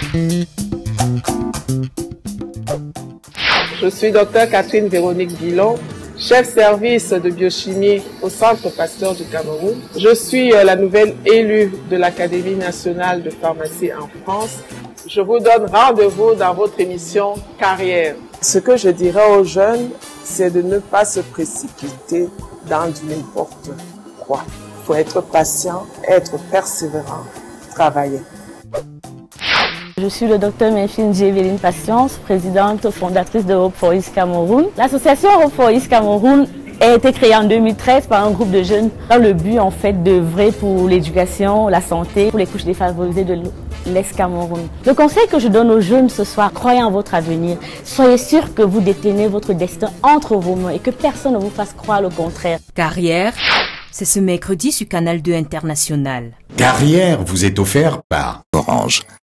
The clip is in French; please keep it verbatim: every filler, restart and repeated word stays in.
Je suis docteur Catherine Véronique Guillon, chef service de biochimie au Centre Pasteur du Cameroun. Je suis la nouvelle élue de l'Académie nationale de pharmacie en France. Je vous donne rendez-vous dans votre émission Carrière. Ce que je dirais aux jeunes, c'est de ne pas se précipiter dans du n'importe quoi. Il faut être patient, être persévérant, travailler. Je suis le docteur Méfine Jéveline Patience, présidente fondatrice de Hope for East Cameroun. L'association Hope for East Cameroun a été créée en deux mille treize par un groupe de jeunes dans le but en fait d'œuvrer pour l'éducation, la santé, pour les couches défavorisées de l'Est Cameroun. Le conseil que je donne aux jeunes ce soir, croyez en votre avenir. Soyez sûrs que vous détenez votre destin entre vos mains et que personne ne vous fasse croire le contraire. Carrière, c'est ce mercredi sur Canal deux International. Carrière vous est offert par Orange.